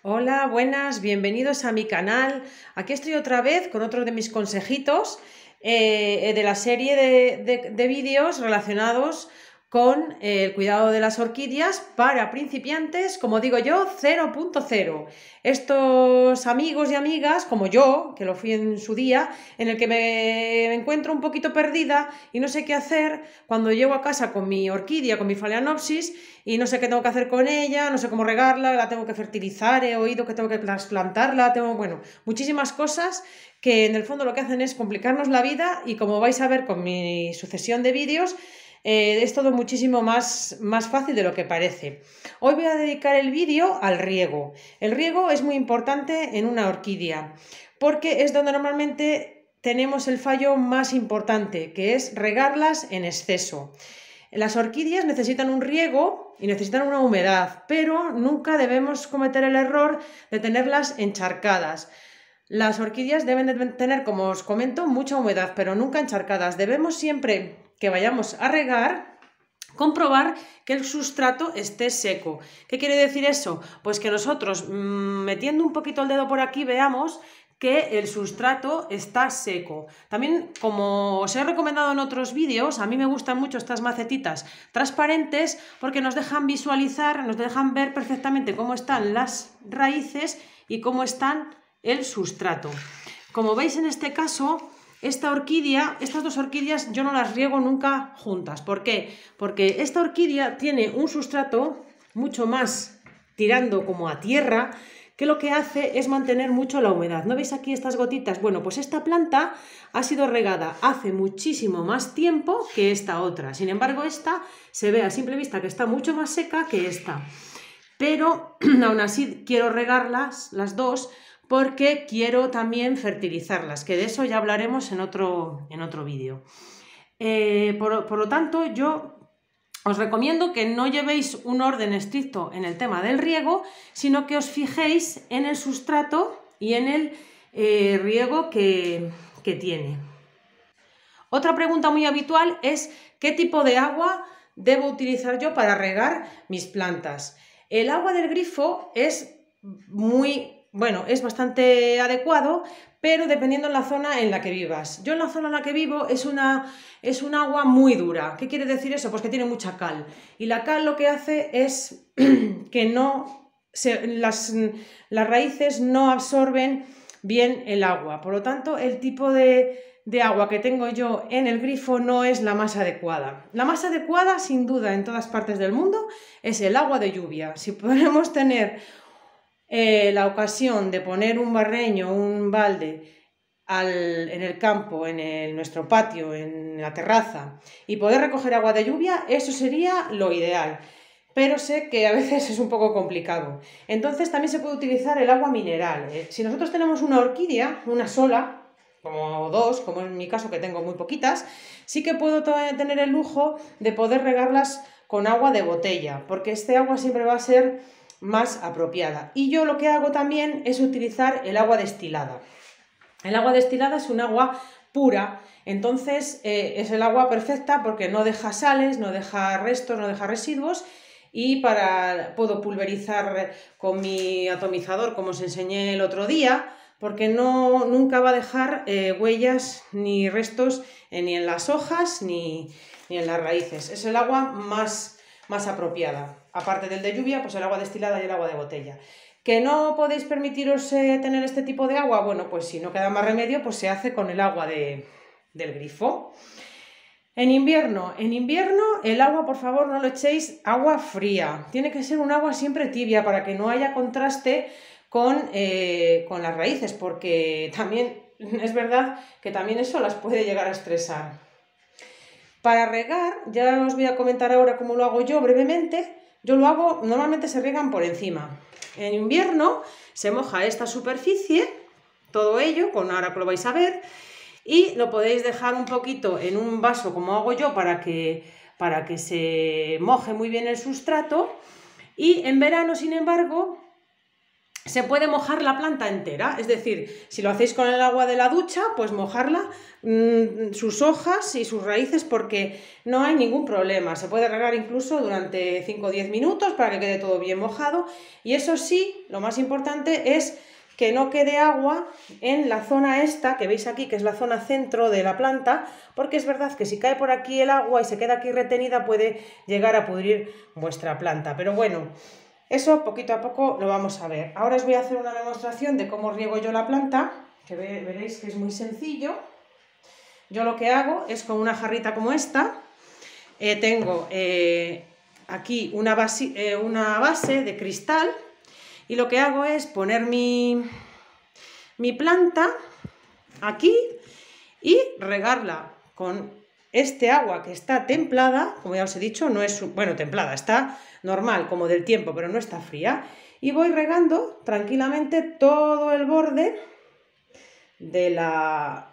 Hola, buenas, bienvenidos a mi canal. Aquí estoy otra vez con otro de mis consejitos de la serie de vídeos relacionados con el cuidado de las orquídeas para principiantes, como digo yo, 0.0. Estos amigos y amigas, como yo, que lo fui en su día, en el que me encuentro un poquito perdida y no sé qué hacer cuando llego a casa con mi orquídea, con mi Phalaenopsis, y no sé qué tengo que hacer con ella, no sé cómo regarla, la tengo que fertilizar, he oído que tengo que trasplantarla, bueno, muchísimas cosas que en el fondo lo que hacen es complicarnos la vida y como vais a ver con mi sucesión de vídeos, es todo muchísimo más fácil de lo que parece. Hoy voy a dedicar el vídeo al riego. El riego es muy importante en una orquídea porque es donde normalmente tenemos el fallo más importante, que es regarlas en exceso. Las orquídeas necesitan un riego y necesitan una humedad, pero nunca debemos cometer el error de tenerlas encharcadas. Las orquídeas deben de tener, como os comento, mucha humedad, pero nunca encharcadas. Debemos siempre que vayamos a regar comprobar que el sustrato esté seco. ¿Qué quiere decir eso? Pues que nosotros, metiendo un poquito el dedo por aquí, veamos que el sustrato está seco. También, como os he recomendado en otros vídeos, a mí me gustan mucho estas macetitas transparentes porque nos dejan visualizar, nos dejan ver perfectamente cómo están las raíces y cómo están el sustrato. Como veis en este caso, estas dos orquídeas yo no las riego nunca juntas. ¿Por qué? Porque esta orquídea tiene un sustrato mucho más tirando como a tierra, que lo que hace es mantener mucho la humedad. ¿No veis aquí estas gotitas? Bueno, pues esta planta ha sido regada hace muchísimo más tiempo que esta otra. Sin embargo, esta se ve a simple vista que está mucho más seca que esta. Pero aún así quiero regarlas las dos porque quiero también fertilizarlas, que de eso ya hablaremos en otro vídeo. Por lo tanto, yo os recomiendo que no llevéis un orden estricto en el tema del riego, sino que os fijéis en el sustrato y en el riego que tiene. Otra pregunta muy habitual es ¿qué tipo de agua debo utilizar yo para regar mis plantas? El agua del grifo es es bastante adecuado, pero dependiendo en la zona en la que vivas. Yo en la zona en la que vivo es un agua muy dura. ¿Qué quiere decir eso? Pues que tiene mucha cal. Y la cal lo que hace es que las raíces no absorben bien el agua. Por lo tanto, el tipo de agua que tengo yo en el grifo no es la más adecuada. La más adecuada, sin duda, en todas partes del mundo, es el agua de lluvia. Si podemos tener la ocasión de poner un barreño, un balde en el campo, en nuestro patio, en la terraza, y poder recoger agua de lluvia, eso sería lo ideal. Pero sé que a veces es un poco complicado. Entonces también se puede utilizar el agua mineral. Si nosotros tenemos una orquídea, una sola, como dos, como en mi caso que tengo muy poquitas, sí que puedo tener el lujo de poder regarlas con agua de botella, porque este agua siempre va a ser más apropiada. Y yo lo que hago también es utilizar el agua destilada. El agua destilada es un agua pura, entonces es el agua perfecta porque no deja sales, no deja restos, no deja residuos y puedo pulverizar con mi atomizador como os enseñé el otro día, porque nunca va a dejar huellas ni restos ni en las hojas ni en las raíces. Es el agua más apropiada. Aparte del de lluvia, pues el agua destilada y el agua de botella. ¿Que no podéis permitiros tener este tipo de agua? Bueno, pues si no queda más remedio, pues se hace con el agua del grifo. En invierno el agua, por favor, no lo echéis agua fría. Tiene que ser un agua siempre tibia para que no haya contraste con las raíces, porque también es verdad que también eso las puede llegar a estresar. Para regar, ya os voy a comentar ahora cómo lo hago yo brevemente. Yo lo hago, normalmente se riegan por encima. En invierno se moja esta superficie, todo ello, ahora que lo vais a ver, y lo podéis dejar un poquito en un vaso como hago yo para que se moje muy bien el sustrato. Y en verano, sin embargo, se puede mojar la planta entera, es decir, si lo hacéis con el agua de la ducha, pues mojarla, sus hojas y sus raíces, porque no hay ningún problema. Se puede regar incluso durante 5 o 10 minutos para que quede todo bien mojado. Y eso sí, lo más importante es que no quede agua en la zona esta, que veis aquí, que es la zona centro de la planta, porque es verdad que si cae por aquí el agua y se queda aquí retenida, puede llegar a pudrir vuestra planta. Pero bueno, eso poquito a poco lo vamos a ver. Ahora os voy a hacer una demostración de cómo riego yo la planta, que veréis que es muy sencillo. Yo lo que hago es con una jarrita como esta, tengo aquí una base de cristal, y lo que hago es poner mi planta aquí y regarla con este agua que está templada, como ya os he dicho, no es, bueno, templada, está normal, como del tiempo, pero no está fría. Y voy regando tranquilamente todo el borde de la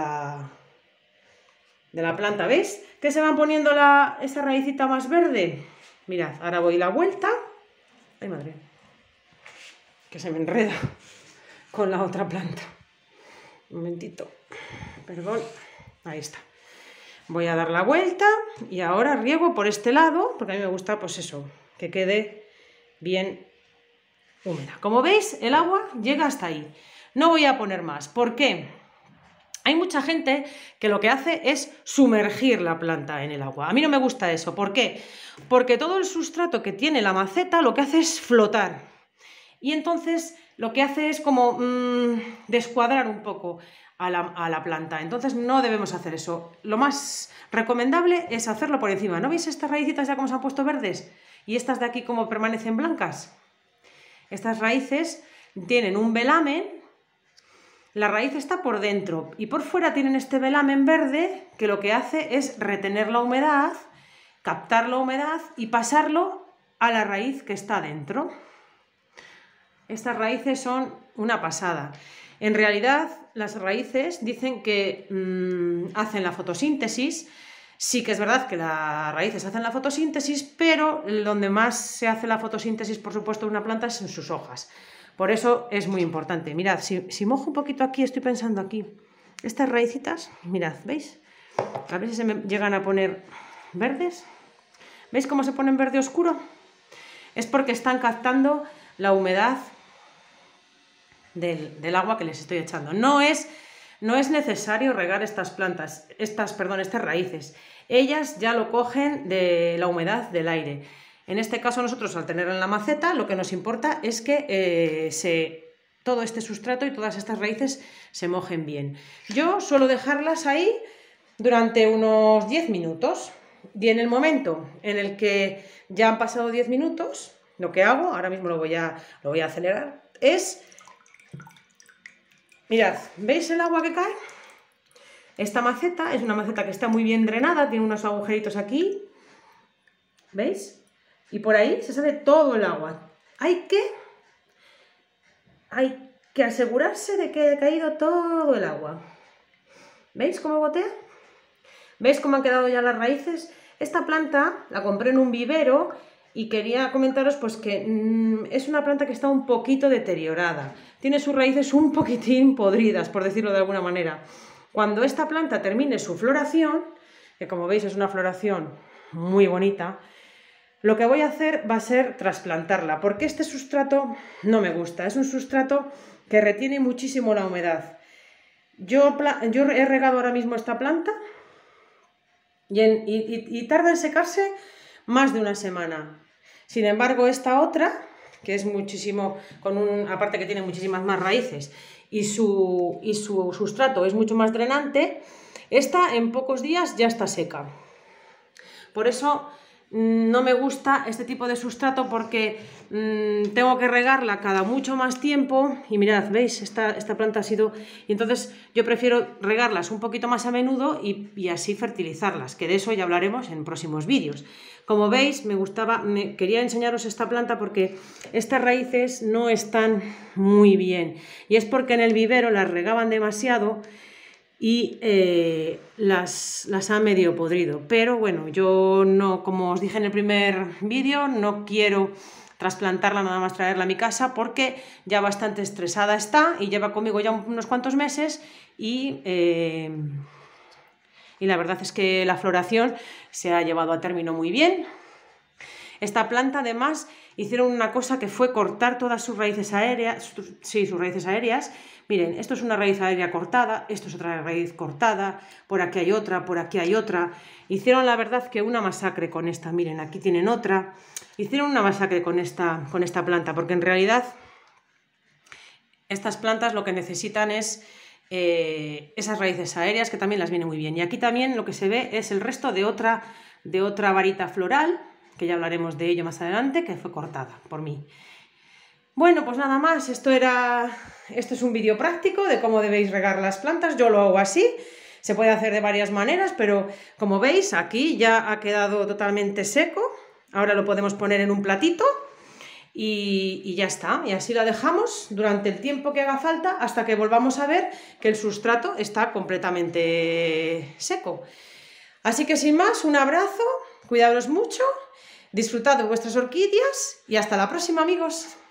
planta. ¿Veis que se van poniendo esa raicita más verde? Mirad, ahora voy la vuelta. ¡Ay, madre! Que se me enreda con la otra planta. Un momentito, perdón, ahí está. Voy a dar la vuelta y ahora riego por este lado, porque a mí me gusta, pues eso, que quede bien húmeda. Como veis, el agua llega hasta ahí. No voy a poner más. ¿Por qué? Hay mucha gente que lo que hace es sumergir la planta en el agua. A mí no me gusta eso. ¿Por qué? Porque todo el sustrato que tiene la maceta lo que hace es flotar. Y entonces lo que hace es como descuadrar un poco a la planta. Entonces no debemos hacer eso. Lo más recomendable es hacerlo por encima. ¿No veis estas raícitas ya como se han puesto verdes? Y estas de aquí como permanecen blancas. Estas raíces tienen un velamen. La raíz está por dentro y por fuera tienen este velamen verde que lo que hace es retener la humedad, captar la humedad y pasarlo a la raíz que está dentro. Estas raíces son una pasada. En realidad, las raíces dicen que hacen la fotosíntesis. Sí que es verdad que las raíces hacen la fotosíntesis, pero donde más se hace la fotosíntesis, por supuesto, de una planta es en sus hojas. Por eso es muy importante. Mirad, si mojo un poquito aquí, estoy pensando aquí, estas raícitas, mirad, ¿veis? A ver si se me llegan a poner verdes. ¿Veis cómo se ponen verde oscuro? Es porque están captando la humedad del agua que les estoy echando. No es necesario regar estas plantas, estas raíces. Ellas ya lo cogen de la humedad del aire. En este caso nosotros, al tenerla en la maceta, lo que nos importa es que todo este sustrato y todas estas raíces se mojen bien. Yo suelo dejarlas ahí durante unos 10 minutos. Y en el momento en el que ya han pasado 10 minutos, lo que hago, ahora mismo lo voy a acelerar, es... Mirad, ¿veis el agua que cae? Esta maceta es una maceta que está muy bien drenada, tiene unos agujeritos aquí, ¿veis? Y por ahí se sale todo el agua. Hay que asegurarse de que ha caído todo el agua. ¿Veis cómo gotea? ¿Veis cómo han quedado ya las raíces? Esta planta la compré en un vivero y quería comentaros pues que es una planta que está un poquito deteriorada. Tiene sus raíces un poquitín podridas, por decirlo de alguna manera. Cuando esta planta termine su floración, que como veis es una floración muy bonita, lo que voy a hacer va a ser trasplantarla, porque este sustrato no me gusta. Es un sustrato que retiene muchísimo la humedad. Yo he regado ahora mismo esta planta y tarda en secarse más de una semana. Sin embargo, esta otra, que es muchísimo, aparte que tiene muchísimas más raíces y su sustrato es mucho más drenante, esta en pocos días ya está seca. Por eso no me gusta este tipo de sustrato, porque tengo que regarla cada mucho más tiempo. Y mirad, ¿veis? Esta planta ha sido... Y entonces yo prefiero regarlas un poquito más a menudo y así fertilizarlas, que de eso ya hablaremos en próximos vídeos. Como veis, quería enseñaros esta planta porque estas raíces no están muy bien. Y es porque en el vivero las regaban demasiado y las ha medio podrido. Pero bueno, yo no, como os dije en el primer vídeo, no quiero trasplantarla, nada más traerla a mi casa, porque ya bastante estresada está y lleva conmigo ya unos cuantos meses y la verdad es que la floración se ha llevado a término muy bien. Esta planta, además, hicieron una cosa que fue cortar todas sus raíces aéreas. Sus raíces aéreas. Miren, esto es una raíz aérea cortada, esto es otra raíz cortada, por aquí hay otra, por aquí hay otra. Hicieron, la verdad, que una masacre con esta. Miren, aquí tienen otra. Hicieron una masacre con esta planta, porque en realidad estas plantas lo que necesitan es esas raíces aéreas, que también las vienen muy bien. Y aquí también lo que se ve es el resto de otra varita floral, que ya hablaremos de ello más adelante, que fue cortada por mí. Bueno, pues nada más, esto es un vídeo práctico de cómo debéis regar las plantas. Yo lo hago así, se puede hacer de varias maneras, pero como veis aquí ya ha quedado totalmente seco. Ahora lo podemos poner en un platito y ya está, y así la dejamos durante el tiempo que haga falta hasta que volvamos a ver que el sustrato está completamente seco. Así que sin más, un abrazo, cuidaos mucho, disfrutad de vuestras orquídeas y hasta la próxima, amigos.